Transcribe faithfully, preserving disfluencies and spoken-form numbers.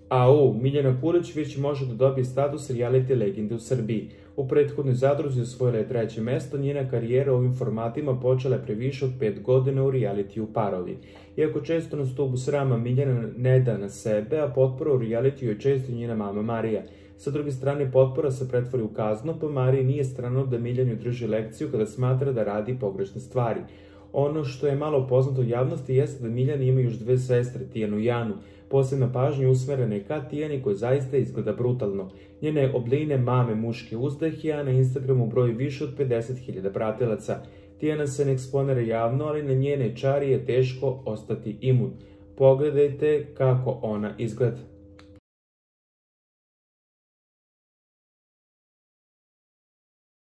Au, Miljana Kulić već može da dobije status reality legende u Srbiji. U prethodnoj zadruzi osvojila je treće mesto, njena karijera u ovim formatima počela je pre više od pet godina u realitiju Parovi. Iako često na stubu srama Miljana ne da na sebe, a potpora u realitiju je često njena mama Marija. Sa druge strane, potpora se pretvori u kaznu, pa Mariji nije strano da Miljanju drži lekciju kada smatra da radi pogrešne stvari. Ono što je malo poznato u javnosti jeste da Miljana ima još dve sestre, Tijanu i Janu. Posebna pažnja usmerena je ka Tijani koja zaista izgleda brutalno. Njene obline mame muške uzdahe, a na Instagramu broji više od pedeset hiljada pratilaca. Tijana se ne eksponira javno, ali na njene čari je teško ostati imun. Pogledajte kako ona izgleda.